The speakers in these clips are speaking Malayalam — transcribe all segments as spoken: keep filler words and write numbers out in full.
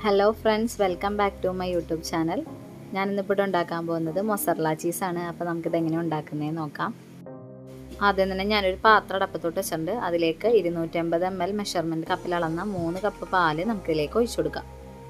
Hello friends, welcome back to my YouTube channel. ഞാൻ ഇന്നിപ്പോൾ ഉണ്ടാക്കാൻ പോകുന്നത് mozzarella cheese ആണ്. അപ്പോൾ നമുക്ക് ഇത് എങ്ങനെ ഉണ്ടാക്കുന്നതെന്ന് നോക്കാം. ആദ്യം തന്നെ ഞാൻ ഒരു പാത്രം അടുപ്പത്തോട്ട് വെച്ചിട്ടുണ്ട്. അതിലേക്ക് ഇരുന്നൂറ്റി അമ്പത് എം എൽ മെഷർമെന്റ് കപ്പിൽ അളന്ന മൂന്ന് കപ്പ് പാൽ നമുക്ക് ഇതിലേക്ക് ഒഴിച്ചു കൊടുക്കാം.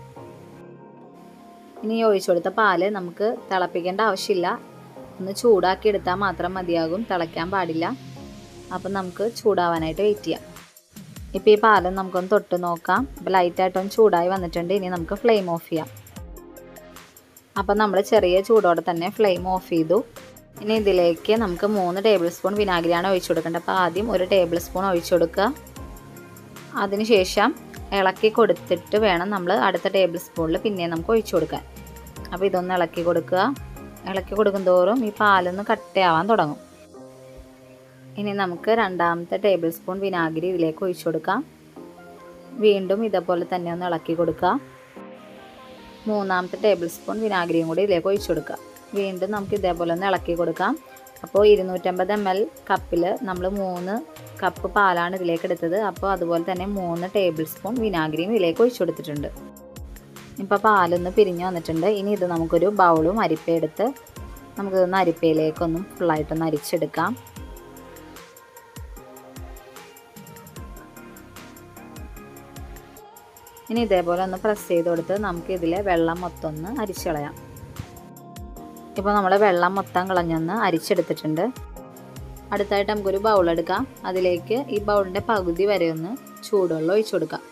ഇനി ഒഴിച്ചു കൊടുത്ത പാൽ നമുക്ക് തിളപ്പിക്കേണ്ട ആവശ്യമില്ല. ഒന്ന് ചൂടാക്കി എടുത്താൽ മാത്രം മതിയാകും, തിളയ്ക്കാൻ പാടില്ല. അപ്പോൾ നമുക്ക് ചൂടാവാനായിട്ട് വെയിറ്റ് ചെയ്യാം. ഇപ്പോൾ ഈ പാലും നമുക്കൊന്ന് തൊട്ട് നോക്കാം. അപ്പോൾ ലൈറ്റായിട്ടൊന്ന് ചൂടായി വന്നിട്ടുണ്ട്. ഇനി നമുക്ക് ഫ്ലെയിം ഓഫ് ചെയ്യാം. അപ്പോൾ നമ്മൾ ചെറിയ ചൂടോടെ തന്നെ ഫ്ലെയിം ഓഫ് ചെയ്തു. ഇനി ഇതിലേക്ക് നമുക്ക് മൂന്ന് ടേബിൾ സ്പൂൺ വിനാഗിരിയാണ് ഒഴിച്ചു കൊടുക്കേണ്ടത്. അപ്പോൾ ആദ്യം ഒരു ടേബിൾ സ്പൂൺ ഒഴിച്ചു കൊടുക്കുക. അതിനുശേഷം ഇളക്കി കൊടുത്തിട്ട് വേണം നമ്മൾ അടുത്ത ടേബിൾ സ്പൂണിൽ പിന്നെ നമുക്ക് ഒഴിച്ചു കൊടുക്കാൻ. അപ്പോൾ ഇതൊന്ന് ഇളക്കി കൊടുക്കുക. ഇളക്കി കൊടുക്കും തോറും ഈ പാലൊന്ന് കട്ടയാവാൻ തുടങ്ങും. ഇനി നമുക്ക് രണ്ടാമത്തെ ടേബിൾ സ്പൂൺ വിനാഗിരി ഇതിലേക്ക് ഒഴിച്ചു കൊടുക്കാം. വീണ്ടും ഇതേപോലെ തന്നെ ഒന്ന് ഇളക്കി കൊടുക്കുക. മൂന്നാമത്തെ ടേബിൾ സ്പൂൺ വിനാഗിരിയും കൂടി ഇതിലേക്ക് ഒഴിച്ചു കൊടുക്കുക. വീണ്ടും നമുക്ക് ഇതേപോലെ ഒന്ന് ഇളക്കി കൊടുക്കാം. അപ്പോൾ ഇരുന്നൂറ്റമ്പത് എം എൽ കപ്പിൽ നമ്മൾ മൂന്ന് കപ്പ് പാലാണ് ഇതിലേക്ക് എടുത്തത്. അപ്പോൾ അതുപോലെ തന്നെ മൂന്ന് ടേബിൾ സ്പൂൺ വിനാഗിരിയും ഇതിലേക്ക് ഒഴിച്ചു കൊടുത്തിട്ടുണ്ട്. ഇപ്പോൾ പാലൊന്ന് പിരിഞ്ഞ് വന്നിട്ടുണ്ട്. ഇനി ഇത് നമുക്കൊരു ബൗളും അരിപ്പയെടുത്ത് നമുക്കിതൊന്ന് അരിപ്പയിലേക്കൊന്നും ഫുള്ളായിട്ടൊന്ന് അരിച്ചെടുക്കാം. ഇനി ഇതേപോലെ ഒന്ന് പ്രസ് ചെയ്ത് കൊടുത്ത് നമുക്ക് ഇതിലെ വെള്ളം മൊത്തം ഒന്ന് അരിച്ചു കളയാം. ഇപ്പോൾ നമ്മൾ വെള്ളം മൊത്തം കളഞ്ഞൊന്ന് അരിച്ചെടുത്തിട്ടുണ്ട്. അടുത്തായിട്ട് നമുക്കൊരു ബൗൾ എടുക്കാം. അതിലേക്ക് ഈ ബൗളിൻ്റെ പകുതി വരെ ഒന്ന് ചൂടുവെള്ളം ഒഴിച്ചു കൊടുക്കാം.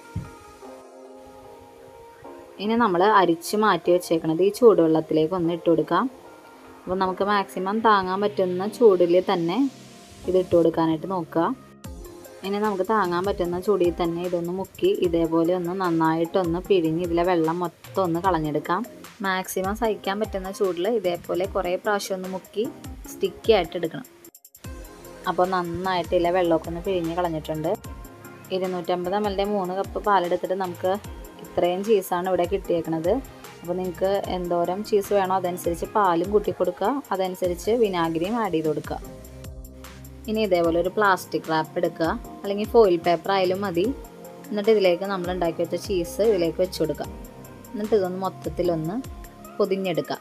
ഇനി നമ്മൾ അരിച്ച് മാറ്റി വെച്ചേക്കണത് ഈ ചൂടുവെള്ളത്തിലേക്ക് ഒന്ന് ഇട്ട് കൊടുക്കാം. അപ്പോൾ നമുക്ക് മാക്സിമം താങ്ങാൻ പറ്റുന്ന ചൂടിൽ തന്നെ ഇത് ഇട്ട് കൊടുക്കാനായിട്ട് നോക്കുക. ഇനി നമുക്ക് താങ്ങാൻ പറ്റുന്ന ചൂടിൽ തന്നെ ഇതൊന്ന് മുക്കി ഇതേപോലെ ഒന്ന് നന്നായിട്ടൊന്ന് പിഴിഞ്ഞ് ഇതിലെ വെള്ളം മൊത്തം ഒന്ന് കളഞ്ഞെടുക്കാം. മാക്സിമം സഹിക്കാൻ പറ്റുന്ന ചൂടിൽ ഇതേപോലെ കുറേ പ്രാവശ്യം ഒന്ന് മുക്കി സ്റ്റിക്കി ആയിട്ട് എടുക്കണം. അപ്പോൾ നന്നായിട്ട് ഇതിലെ വെള്ളമൊക്കെ ഒന്ന് പിഴിഞ്ഞ് കളഞ്ഞിട്ടുണ്ട്. ഇരുന്നൂറ്റമ്പത് എം എല്ലിൻ്റെ മൂന്ന് കപ്പ് പാലെടുത്തിട്ട് നമുക്ക് ഇത്രയും ചീസാണ് ഇവിടെ കിട്ടിയേക്കണത്. അപ്പോൾ നിങ്ങൾക്ക് എന്തോരം ചീസ് വേണോ അതനുസരിച്ച് പാലും കൂട്ടി കൊടുക്കുക, അതനുസരിച്ച് വിനാഗിരിയും ആഡ് ചെയ്ത് കൊടുക്കുക. ഇനി ഇതേപോലെ ഒരു പ്ലാസ്റ്റിക് റാപ്പ് എടുക്കുക, അല്ലെങ്കിൽ ഫോയിൽ പേപ്പർ ആയാലും മതി. എന്നിട്ട് ഇതിലേക്ക് നമ്മൾ ഉണ്ടാക്കി വെച്ച ചീസ് ഇതിലേക്ക് വെച്ച് കൊടുക്കുക. എന്നിട്ട് ഇതൊന്ന് മൊത്തത്തിലൊന്ന് പൊതിഞ്ഞെടുക്കുക.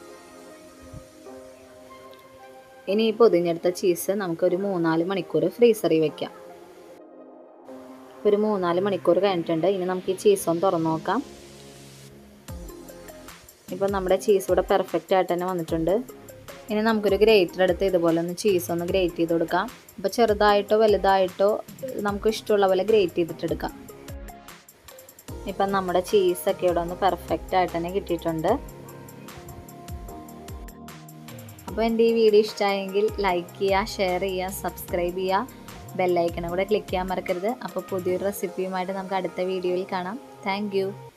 ഇനി ഈ പൊതിഞ്ഞെടുത്ത ചീസ് നമുക്കൊരു മൂന്നാല് മണിക്കൂർ ഫ്രീസറിൽ വയ്ക്കാം. ഒരു മൂന്നാല് മണിക്കൂർ കഴിഞ്ഞിട്ടുണ്ട്. ഇനി നമുക്ക് ഈ ചീസ് ഒന്ന് തുറന്നു നോക്കാം. ഇപ്പം നമ്മുടെ ചീസ് ഇവിടെ പെർഫെക്റ്റ് ആയിട്ട് തന്നെ വന്നിട്ടുണ്ട്. ഇനി നമുക്കൊരു ഗ്രേറ്റർ എടുത്ത് ഇതുപോലെ ഒന്ന് ചീസ് ഒന്ന് ഗ്രേറ്റ് ചെയ്ത് കൊടുക്കാം. അപ്പോൾ ചെറുതായിട്ടോ വലുതായിട്ടോ നമുക്ക് ഇഷ്ടമുള്ള പോലെ ഗ്രേറ്റ് ചെയ്തിട്ടെടുക്കാം. ഇപ്പം നമ്മുടെ ചീസൊക്കെ ഇവിടെ ഒന്ന് പെർഫെക്റ്റ് ആയിട്ട് തന്നെ കിട്ടിയിട്ടുണ്ട്. അപ്പോൾ എൻ്റെ ഈ വീഡിയോ ഇഷ്ടമായെങ്കിൽ ലൈക്ക് ചെയ്യുക, ഷെയർ ചെയ്യുക, സബ്സ്ക്രൈബ് ചെയ്യുക, ബെല്ലൈക്കണും കൂടെ ക്ലിക്ക് ചെയ്യാൻ മറക്കരുത്. അപ്പോൾ പുതിയൊരു റെസിപ്പിയുമായിട്ട് നമുക്ക് അടുത്ത വീഡിയോയിൽ കാണാം. താങ്ക്